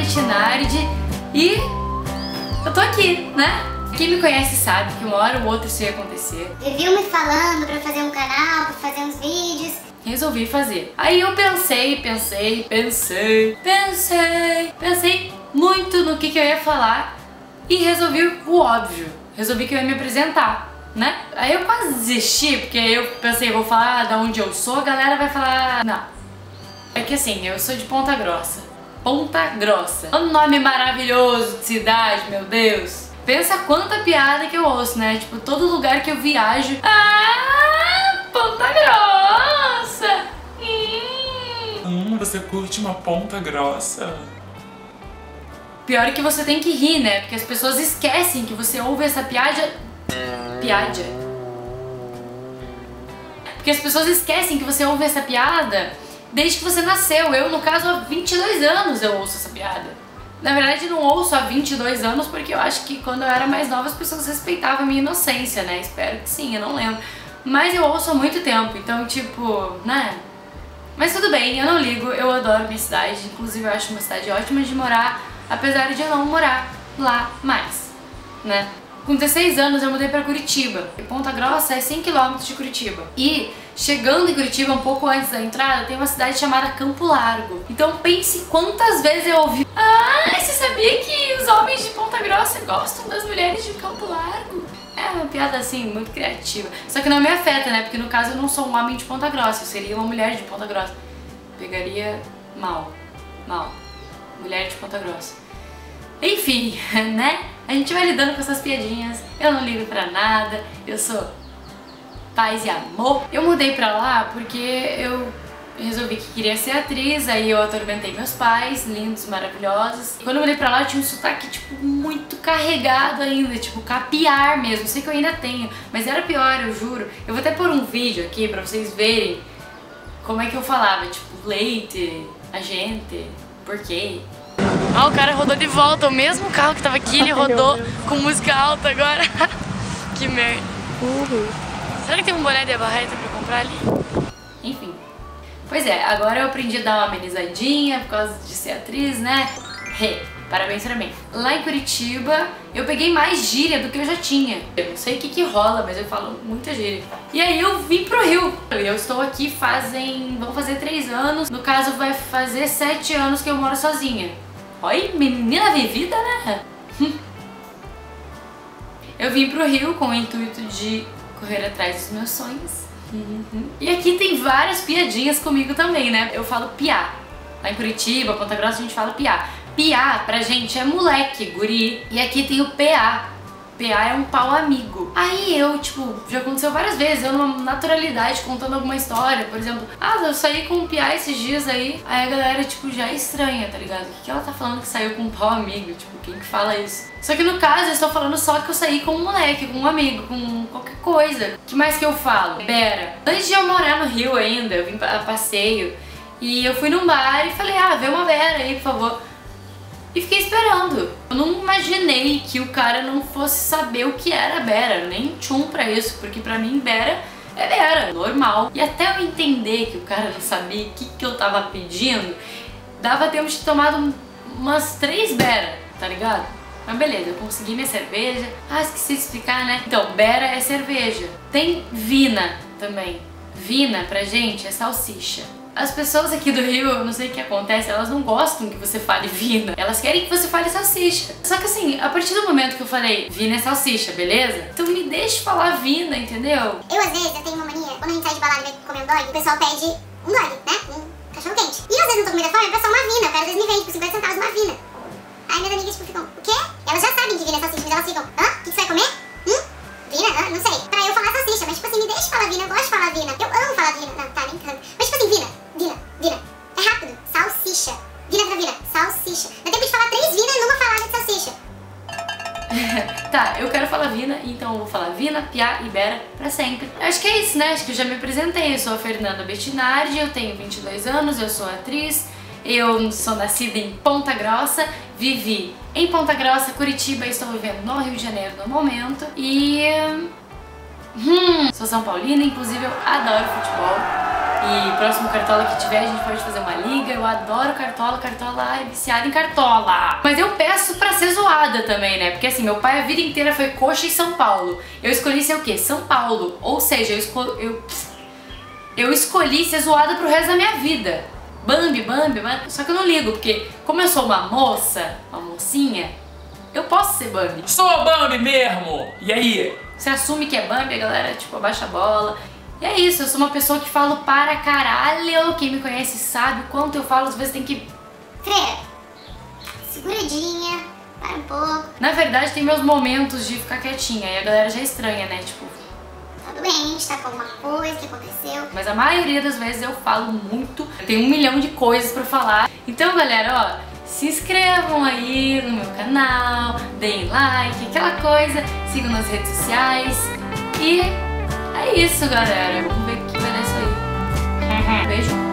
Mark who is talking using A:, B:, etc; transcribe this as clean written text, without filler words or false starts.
A: Bettinardi e eu tô aqui, né? Quem me conhece sabe que uma hora ou outra isso ia acontecer.
B: Viviam me falando pra fazer um canal, pra fazer uns vídeos.
A: Resolvi fazer. Aí eu pensei muito no que eu ia falar e resolvi o óbvio. Resolvi que eu ia me apresentar, né? Aí eu quase desisti, porque eu pensei, vou falar de onde eu sou, a galera vai falar... Não. É que assim, eu sou de Ponta Grossa. Ponta Grossa. Um nome maravilhoso de cidade, meu Deus. Pensa quanta piada que eu ouço, né? Tipo, todo lugar que eu viajo... Ah, Ponta Grossa!
C: Você curte uma Ponta Grossa?
A: Pior é que você tem que rir, né? Porque as pessoas esquecem que você ouve essa piada... Porque as pessoas esquecem que você ouve essa piada desde que você nasceu. Eu, no caso, há 22 anos eu ouço essa piada. Na verdade, não ouço há 22 anos porque eu acho que quando eu era mais nova as pessoas respeitavam a minha inocência, né? Espero que sim, eu não lembro. Mas eu ouço há muito tempo, então, tipo, né? Mas tudo bem, eu não ligo, eu adoro minha cidade. Inclusive, eu acho uma cidade ótima de morar, apesar de eu não morar lá mais, né? Com 16 anos eu mudei pra Curitiba. Ponta Grossa é 100 km de Curitiba. E chegando em Curitiba, um pouco antes da entrada, tem uma cidade chamada Campo Largo. Então pense quantas vezes eu ouvi: ah, você sabia que os homens de Ponta Grossa gostam das mulheres de Campo Largo? É uma piada assim, muito criativa. Só que não me afeta, né? Porque no caso eu não sou um homem de Ponta Grossa, eu seria uma mulher de Ponta Grossa. Pegaria mal. Mulher de Ponta Grossa. Enfim, né? A gente vai lidando com essas piadinhas, eu não ligo pra nada, eu sou paz e amor. Eu mudei pra lá porque eu resolvi que queria ser atriz, aí eu atormentei meus pais, lindos, maravilhosos. Quando eu mudei pra lá eu tinha um sotaque, tipo, muito carregado ainda, tipo, capiar mesmo. Sei que eu ainda tenho, mas era pior, eu juro. Eu vou até pôr um vídeo aqui pra vocês verem como é que eu falava, tipo, leite, a gente, por quê? Ah, o cara rodou de volta, o mesmo carro que tava aqui, ele rodou com música alta agora. Que merda. Será que tem um boné de barreta pra comprar ali? Enfim. Pois é, agora eu aprendi a dar uma amenizadinha por causa de ser atriz, né? Parabéns pra mim. Lá em Curitiba, eu peguei mais gíria do que eu já tinha. Eu não sei o que rola, mas eu falo muita gíria. E aí eu vim pro Rio. Eu estou aqui vão fazer 3 anos. No caso, vai fazer 7 anos que eu moro sozinha. Olha, menina vivida, né? Eu vim pro Rio com o intuito de correr atrás dos meus sonhos. E aqui tem várias piadinhas comigo também, né? Eu falo piá. Lá em Curitiba, Ponta Grossa, a gente fala piá. Piá pra gente é moleque, guri. E aqui tem o PA. PA é um pau amigo. Aí eu, tipo, já aconteceu várias vezes, eu numa naturalidade contando alguma história, por exemplo, eu saí com um PA esses dias aí a galera, tipo, já é estranha, tá ligado? O que ela tá falando que saiu com um pau amigo? Tipo, quem que fala isso? Só que no caso eu estou falando só que eu saí com um moleque, com um amigo, com qualquer coisa. O que mais que eu falo? Bera. Antes de eu morar no Rio ainda, eu vim a passeio e eu fui num bar e falei, vê uma Bera aí, por favor. E fiquei esperando. Eu não imaginei que o cara não fosse saber o que era Bera, nem tchum pra isso, porque pra mim Bera é Bera, normal. E até eu entender que o cara não sabia o que eu tava pedindo, dava tempo de tomar umas 3 Bera, tá ligado? Mas beleza, eu consegui minha cerveja. Esqueci de explicar, né? Então, Bera é cerveja. Tem Vina também. Vina pra gente é salsicha. As pessoas aqui do Rio, eu não sei o que acontece, elas não gostam que você fale Vina. Elas querem que você fale salsicha. Só que assim, a partir do momento que eu falei Vina é salsicha, beleza? Então me deixe falar Vina, entendeu?
B: Eu às vezes tenho uma mania, quando a gente sai de balada e vai comer um dog, o pessoal pede um dog, né? Um cachorro quente. E às vezes não tô comida fome, o pessoal uma Vina. O cara às vezes me vende por 50 centavos uma Vina. Aí minhas amigas tipo ficam, o quê? Elas já sabem que Vina é salsicha, mas elas ficam, o que você vai comer? Vina? Não sei. Pra eu falar salsicha, mas tipo assim, me deixe falar Vina, eu gosto de falar Vina. Eu amo falar Vina. Não, tá brincando. Mas tipo assim, Vina. É rápido. Salsicha. Vina. Salsicha. Dá tempo de falar 3 Vina numa falada de salsicha.
A: Tá, eu quero falar Vina, então eu vou falar Vina, Piá e Bera pra sempre. Acho que é isso, né? Acho que eu já me apresentei. Eu sou a Fernanda Bettinardi, eu tenho 22 anos, eu sou atriz. Eu sou nascida em Ponta Grossa, vivi em Ponta Grossa, Curitiba, estou vivendo no Rio de Janeiro no momento. E... sou São Paulina, inclusive eu adoro futebol. E próximo Cartola que tiver, a gente pode fazer uma liga. Eu adoro Cartola, Cartola é viciada em Cartola. Mas eu peço pra ser zoada também, né? Porque assim, meu pai a vida inteira foi Coxa e São Paulo. Eu escolhi ser o quê? São Paulo. Ou seja, eu escolhi ser zoada pro resto da minha vida. Bambi, Bambi, Bambi. Só que eu não ligo, porque como eu sou uma moça, uma mocinha, eu posso ser Bambi.
C: Sou Bambi mesmo! E aí?
A: Você assume que é Bambi, a galera, tipo, abaixa a bola. E é isso, eu sou uma pessoa que falo para caralho. Quem me conhece sabe o quanto eu falo, às vezes tem que...
B: Freira, seguradinha, para um pouco.
A: Na verdade, tem meus momentos de ficar quietinha, e a galera já estranha, né, tipo...
B: Tá doente, tá com alguma coisa que aconteceu.
A: Mas a maioria das vezes eu falo muito, eu tenho 1 milhão de coisas pra falar. Então, galera, ó, se inscrevam aí no meu canal, deem like, aquela coisa, sigam nas redes sociais. E é isso, galera. Vamos ver o que vai dar isso aí. Beijo.